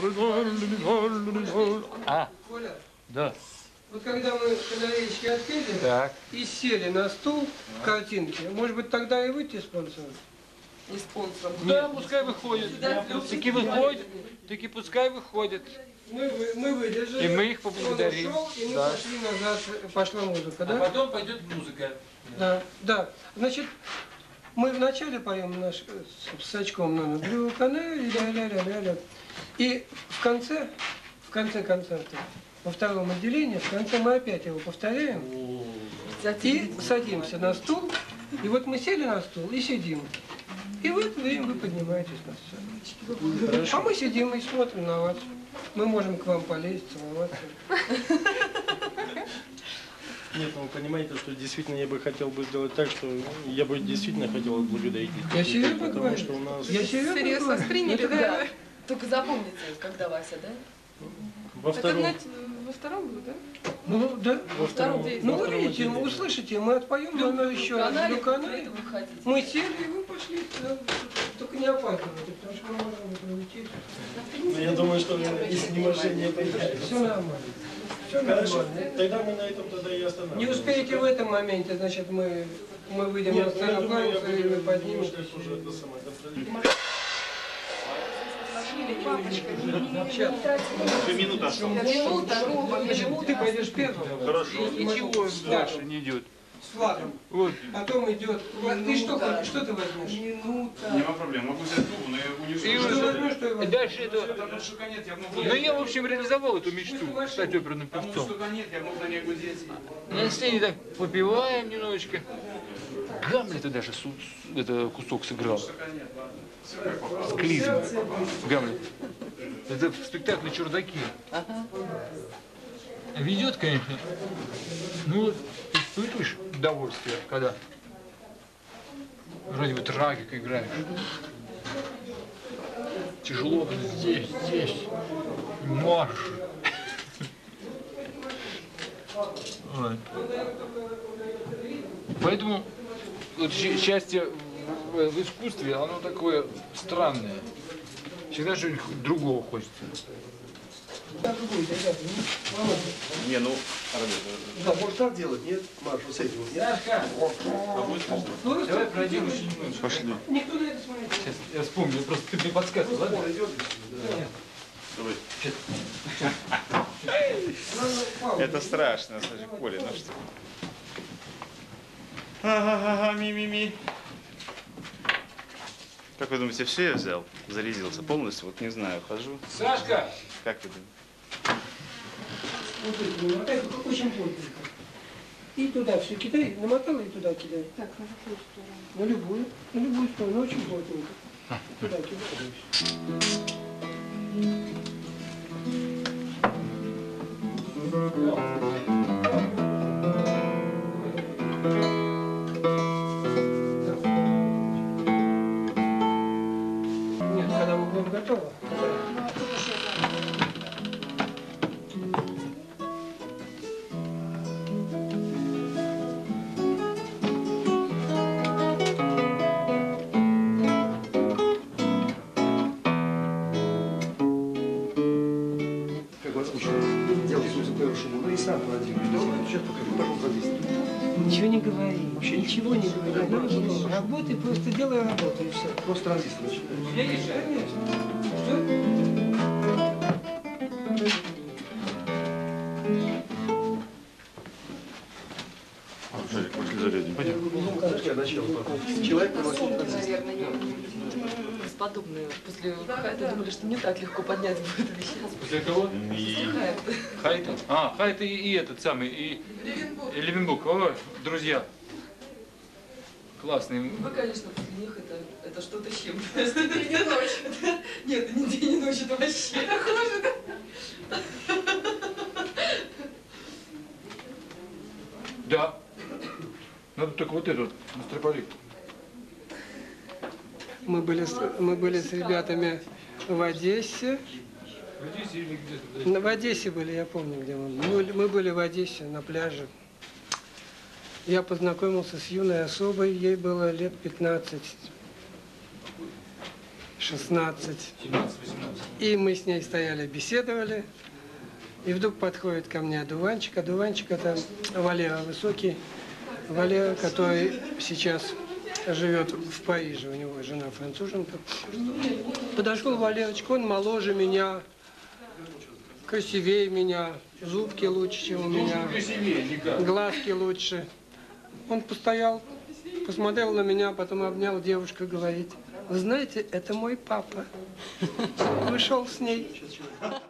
А, Коля, да. вот когда мы канареечки отпели Так. и сели на стул в картинке, может быть, тогда и выйти спонсором? Не спонсором. Да, пускай выходит. Таки выходит, таки пускай выходит. Мы выдержали. И мы их поблагодарим. Он ушел, и мы Да. пошли назад, пошла музыка, да? А потом пойдет музыка. Да, да. Значит, мы вначале поем наш с очком номер Blue Canary, ля-ля-ля-ля-ля. И в конце концерта, во втором отделении, в конце мы опять его повторяем. И садимся на стул. И вот мы сели на стул и сидим. И в это время вы поднимаетесь на сцену. А мы сидим и смотрим на вас. Мы можем к вам полезть, целоваться. Нет, ну вы понимаете, что действительно я бы хотел бы сделать так, что я бы действительно хотел отблагодарить. Я серьезно потому говорю. что у нас Я серьезно восприняли, да? Только запомните, когда Вася, да? во втором, Во втором было, да? Ну, да. во втором, Ну, во вы втором видите, отделении. услышите, мы отпоем номер еще раз. Канале, Blue Canary. это вы хотите. Мы сели, и вы пошли. Да, только не опаздывайте, потому что мы можем прилететь. Ну, я думаю, что из неуважения поехали. Все нормально. Все Хорошо, нормально. тогда мы на этом тогда и остановимся. Не успеете в этом моменте, значит, мы выйдем на Нет, ну, я сцену, думаю, я кланяемся, и мы буду поднимемся. немножко уже это самое контролировать. Минута осталась. Значит, ты пойдешь первым. Хорошо. Ничего дальше не идет. С флагом. Вот. Потом идет. Ты что ты возьмешь? Нема проблем. Могу взять трубу, но я унесу. И Что возьмешь, что и И возьмешь. дальше это... Потому что нет, я могу... Ну я, в общем, реализовал эту мечту, стать оперным Потому певцом. что нет, я могу на ней гудеть. На сцене так попиваем немножечко. Гамлета даже это кусок сыграл. С Клизом. Гамлет. Это в спектакле «Чурдаки». Ведет, конечно. Ну вот, испытываешь удовольствие, когда вроде бы трагик играешь. Тяжело здесь. Марш. Вот. Поэтому вот счастье в искусстве, оно такое странное. Всегда что-нибудь другого хочется. Не, ну, Да, может так делать, нет? Маш, вот с этим вот, нет? Давай пройдем еще немножко. пошли. Никто на это смотрит. Сейчас я вспомню, просто ты мне подсказывал, ладно? Он идет. Давай. Это страшно, слушай, Коля, ну что? Ага, ми-ми-ми. Как вы думаете, все я взял? Зарядился полностью? Вот не знаю, хожу. Сашка! Как вы думаете? Вот это намотай, очень плотненько. И туда все кидай, намотала и туда кидай. Так, на какую сторону? На любую сторону, очень плотненько. Туда кидай. Нет, когда мы будем готовы. Как вас учат делать музыку шуму, ну и сам один. Сейчас покажу, пожалуйста, здесь. Ничего не говори, ничего не говори. Работай, просто делай работу и все. Просто транзистор начинаешь. Конечно. Что? Жарик, пошли зарядим. Пойдем. Подожди, начало. Человек приносит Сумка, транзистор. наверное, не бесподобные. После Хайта думали, что не так легко поднять будет. А сейчас После кого? после Хайта. Хайта. А, Хайта и этот самый, и Левенбук. О, друзья. Классные. Вы, конечно, после них это что-то с чем-то. Это день и ночь. Нет, это не день и ночь, это вообще хуже. Да. Надо только вот этот, настропалить. Мы были с ребятами в Одессе. Здесь или где-то? В Одессе были, я помню, где мы были в Одессе на пляже. Я познакомился с юной особой, ей было лет 15, 16. 17-18. И мы с ней стояли, беседовали. И вдруг подходит ко мне одуванчик. Одуванчик — это Валера высокий. Валера, который сейчас живет в Париже. У него жена француженка. Подошел Валерочка, он моложе меня, красивее меня, зубки лучше, чем у меня, Красивее никак. глазки лучше. Он постоял, посмотрел на меня, потом обнял девушку и говорит: вы знаете, это мой папа. Вышел с ней.